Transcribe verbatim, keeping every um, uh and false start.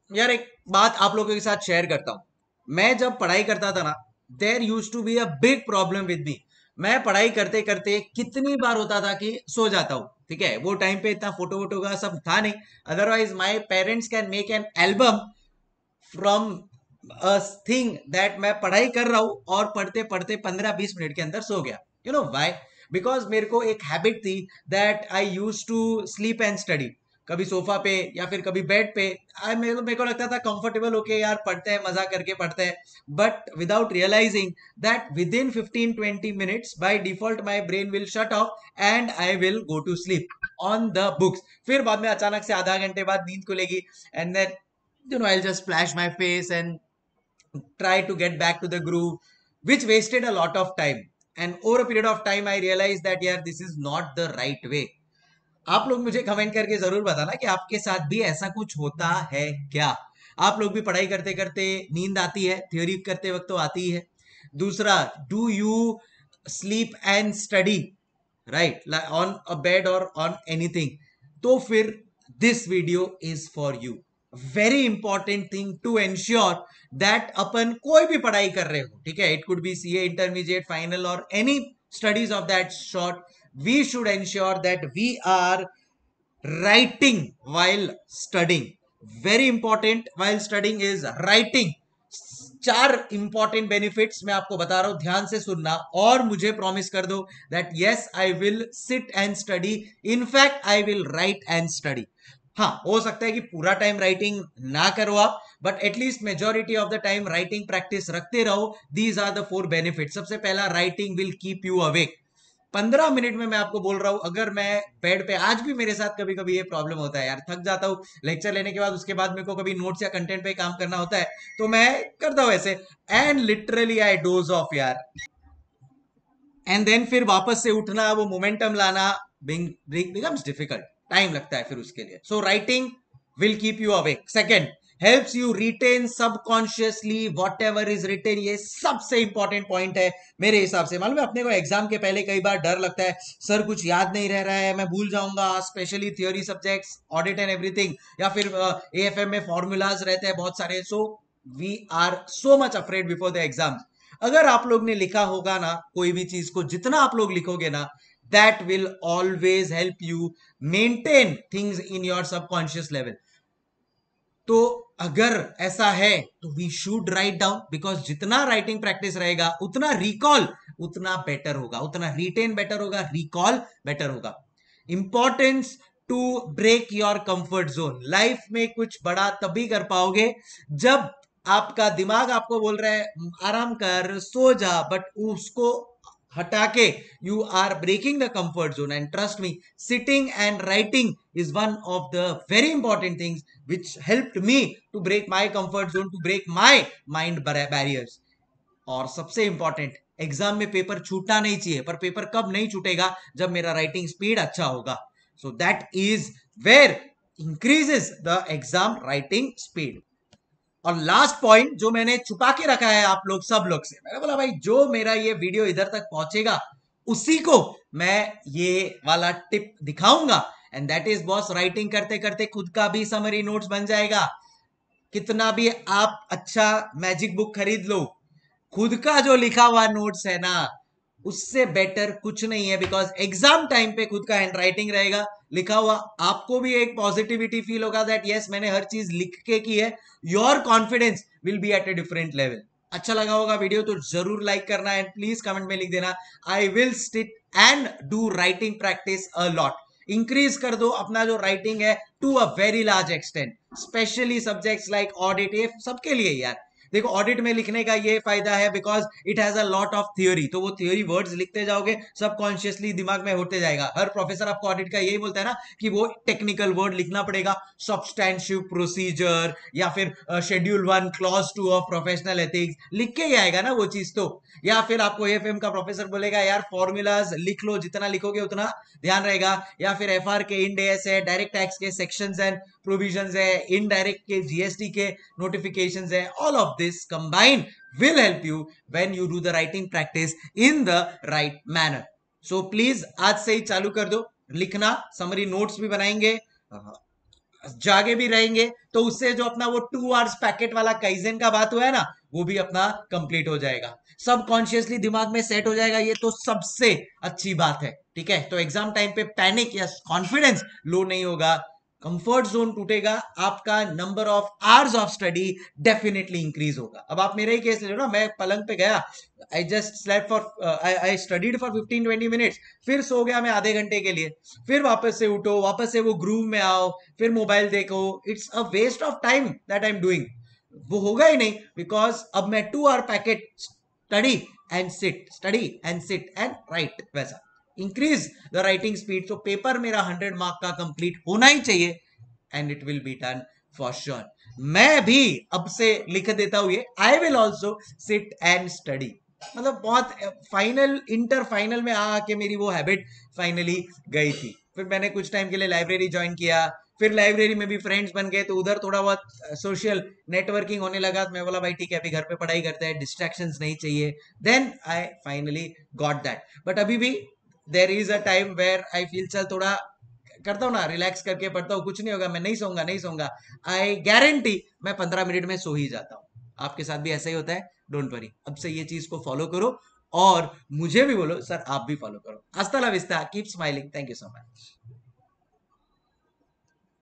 यार एक बात आप लोगों के साथ शेयर करता हूं। मैं जब पढ़ाई करता था ना, there use to be a big problem with me. मैं पढ़ाई करते करते कितनी बार होता था कि सो जाता हूं। ठीक है, वो टाइम पे इतना फोटो वोटो का सब था नहीं। Otherwise my parents can make an album from a thing that मैं पढ़ाई कर रहा हूं और पढ़ते पढ़ते पंद्रह बीस मिनट के अंदर सो गया। You know why? बिकॉज मेरे को एक हैबिट थी that I use to sleep and study. कभी सोफा पे या फिर कभी बेड पे। आई मेरे मेरे को लगता था कंफर्टेबल होके यार पढ़ते हैं, मजा करके पढ़ते हैं। But without realising that within fifteen twenty minutes by default my brain will shut off and I will go to sleep on the books. फिर बाद में अचानक से आधा घंटे बाद नींद खुलेगी and then you know I'll just splash my face and try to get back to the groove, which wasted a lot of time. And over a period of time I realized that yeah, this is not the right way. आप लोग मुझे comment करके जरूर बताना कि आपके साथ भी ऐसा कुछ होता है क्या। आप लोग भी पढ़ाई करते करते नींद आती है? थ्योरी करते वक्त तो आती ही है। दूसरा, do you sleep and study right on a bed और ऑन एनीथिंग? तो फिर this video is for you. Very important thing to ensure that अपन कोई भी पढ़ाई कर रहे हो, ठीक है, it could be C A intermediate final और any studies of that short, we should ensure that we are writing while studying. Very important while studying is writing. चार इंपॉर्टेंट बेनिफिट्स मैं आपको बता रहा हूं, ध्यान से सुनना और मुझे प्रॉमिस कर दो that yes I will sit and study. In fact I will write and study. हाँ, हो सकता है कि पूरा टाइम राइटिंग ना करो आप, but at least majority of the time writing practice रखते रहो। These are the four benefit. सबसे पहला, writing will keep you awake. पंद्रह मिनट में मैं आपको बोल रहा हूं, अगर मैं बेड पे, आज भी मेरे साथ कभी कभी ये प्रॉब्लम होता है यार, थक जाता हूँ लेक्चर लेने के बाद, उसके बाद मेरे को कभी नोट्स या कंटेंट पे काम करना होता है तो मैं करता हूँ ऐसे, and literally I doze off यार। एंड देन फिर वापस से उठना, वो मोमेंटम लाना बिकम्स डिफिकल्ट, टाइम लगता है फिर उसके लिए। So writing will keep you awake. Second, helps you retain subconsciously whatever is written. ये सबसे इंपॉर्टेंट पॉइंट है मेरे हिसाब से। मालूम है, अपने को एग्जाम के पहले कई बार डर लगता है, सर कुछ याद नहीं रह रहा है, मैं भूल जाऊंगा, specially theory subjects, audit and everything, या फिर ए एफ एम में फॉर्मूलाज रहते हैं बहुत सारे। So we are so much afraid before the exam. अगर आप लोग ने लिखा होगा ना कोई भी चीज को, जितना आप लोग लिखोगे ना, that will always help you maintain things in your subconscious level. तो अगर ऐसा है तो we should write down, because जितना राइटिंग प्रैक्टिस रहेगा उतना रिकॉल उतना बेटर होगा, उतना रिटेन बेटर होगा, रिकॉल बेटर होगा। Importance to break your comfort zone. Life में कुछ बड़ा तभी कर पाओगे जब आपका दिमाग आपको बोल रहा है आराम कर, सो जा, बट उसको हटा के you are breaking the comfort zone. And trust me, sitting and writing is one of the very important things which helped me to break my comfort zone, to break my mind barriers. और सबसे important, exam में paper छूटना नहीं चाहिए, पर paper कब नहीं छूटेगा? जब मेरा राइटिंग स्पीड अच्छा होगा। So that is where increases the exam writing speed. और लास्ट पॉइंट जो मैंने छुपा के रखा है आप लोग सब लोग से, मैंने बोला भाई जो मेरा ये वीडियो इधर तक पहुंचेगा उसी को मैं ये वाला टिप दिखाऊंगा। And that is boss, writing करते करते खुद का भी समरी नोट्स बन जाएगा। कितना भी आप अच्छा मैजिक बुक खरीद लो, खुद का जो लिखा हुआ नोट्स है ना, उससे बेटर कुछ नहीं है। बिकॉज एग्जाम टाइम पे खुद का हैंड राइटिंग रहेगा लिखा हुआ, आपको भी एक पॉजिटिविटी फील होगा दैट यस मैंने हर चीज लिख के की है। Your confidence will be at a different level. अच्छा लगा होगा वीडियो तो जरूर लाइक करना, एंड प्लीज कमेंट में लिख देना I will sit and do writing practice a lot. Increase कर दो अपना जो राइटिंग है to a very large extent, specially subjects like audit, ये सबके लिए यार। देखो ऑडिट में लिखने का ये फायदा है because it has a lot of theory, तो वो थ्योरी वर्ड्स लिखते जाओगे, सबकॉन्शियसली दिमाग में होते जाएगा। हर प्रोफेसर आपको ऑडिट का यही बोलता है ना कि वो टेक्निकल वर्ड लिखना पड़ेगा, सब्सटैंशिव प्रोसीजर या फिर schedule one clause two of professional ethics, लिख के ही आएगा ना वो चीज तो। या फिर आपको एफएम का प्रोफेसर बोलेगा यार फॉर्मूलाज लिख लो, जितना लिखोगे उतना ध्यान रहेगा। या फिर एफआर के, इंड एस है, डायरेक्ट टैक्स के सेक्शंस एंड प्रोविजंस है, इनडायरेक्ट के जीएसटी के नोटिफिकेशंस है, all of this combine will help you when you do the writing practice in the right manner. So please आज से ही चालू कर दो लिखना, समरी नोट्स भी बनाएंगे, जागे भी रहेंगे तो उससे जो अपना वो टू आवर्स पैकेट वाला काइजन का बात हुआ है ना, वो भी अपना कंप्लीट हो जाएगा, सब कॉन्शियसली दिमाग में सेट हो जाएगा। ये तो सबसे अच्छी बात है, ठीक है। तो एग्जाम टाइम पे पैनिक या कॉन्फिडेंस लो नहीं होगा, कंफर्ट जोन टूटेगा, आपका number of hours of study definitely increase होगा। अब आप मेरा ही केस ले लो ना, मैं पलंग पे गया, I just slept for I studied for fifteen twenty minutes, फिर सो गया मैं आधे घंटे के लिए, फिर वापस से उठो, वापस से वो ग्रूव में आओ, फिर मोबाइल देखो, it's a waste of time that I am doing. वो होगा ही नहीं, बिकॉज अब मैं two hour packet study and sit, study and sit and write, वैसा इंक्रीज द राइटिंग स्पीड। तो पेपर मेरा हंड्रेड मार्क का कंप्लीट होना ही चाहिए, and it will be done for sure. मैं भी अब से लिख देता हूं ये, I will also sit and study. मतलब बहुत फाइनल, इंटर फाइनल में आके मेरी वो हैबिट फाइनली गई थी। फिर मैंने कुछ टाइम के लिए लाइब्रेरी ज्वाइन किया, फिर लाइब्रेरी में भी फ्रेंड्स बन गए, तो उधर थोड़ा बहुत सोशल नेटवर्किंग होने लगा। तो मैं बोला भाई ठीक है, अभी घर पे पढ़ाई करते हैं, डिस्ट्रैक्शंस नहीं चाहिए। Then I finally got that. But अभी भी there is a time where I feel चल थोड़ा करता हूँ ना, रिलैक्स करके पढ़ता हूँ, कुछ नहीं होगा, मैं नहीं सोऊंगा नहीं सोऊंगा, आई गारंटी मैं पंद्रह मिनट में सो ही जाता हूँ। आपके साथ भी ऐसा ही होता है, डोंट वरी। अब से ये चीज को फॉलो करो और मुझे भी बोलो सर आप भी फॉलो करो। Hasta la vista, keep smiling, thank you so much.